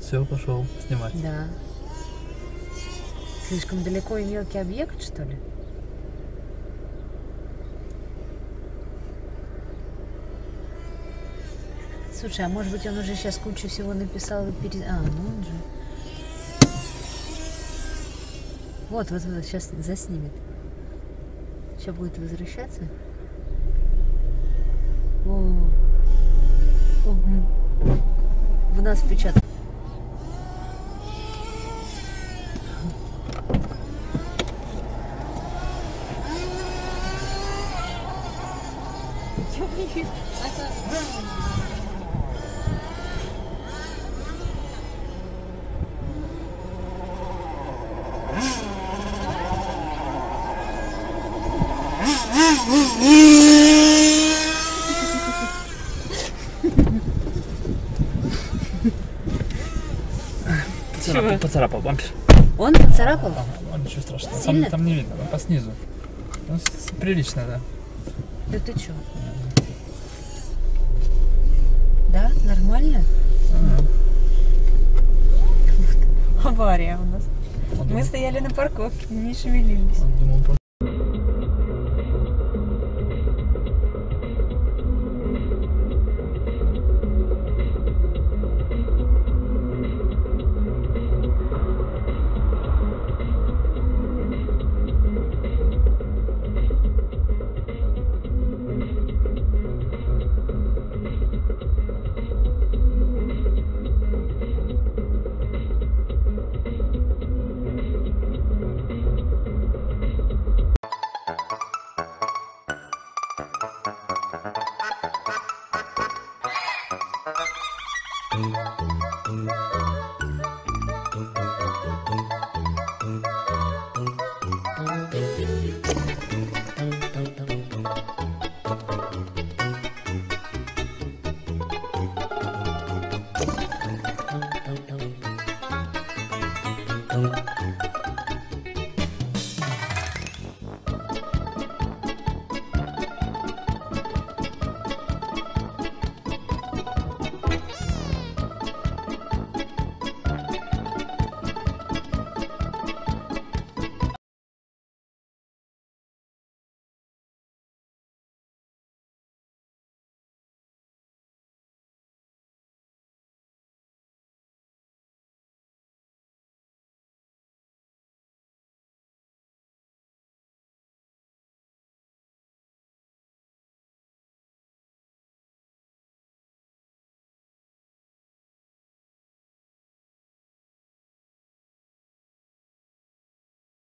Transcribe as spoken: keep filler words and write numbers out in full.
все, пошел снимать. Да. Слишком далеко и мелкий объект, что ли? Слушай, а может быть он уже сейчас кучу всего написал и перед... А, ну он же... Вот, вот, вот, сейчас заснимет. Сейчас будет возвращаться. О, угу. В нас печатают. Поцарапал, поцарапал бампер. Он поцарапал? Ага, ничего страшного. Сильно? Там, там не видно, по снизу. Ну, с- прилично, да. Да ты чё? Да? Нормально? Ага. Авария у нас. Он Мы думал- стояли на парковке, не шевелились. он думал, просто- Thank you.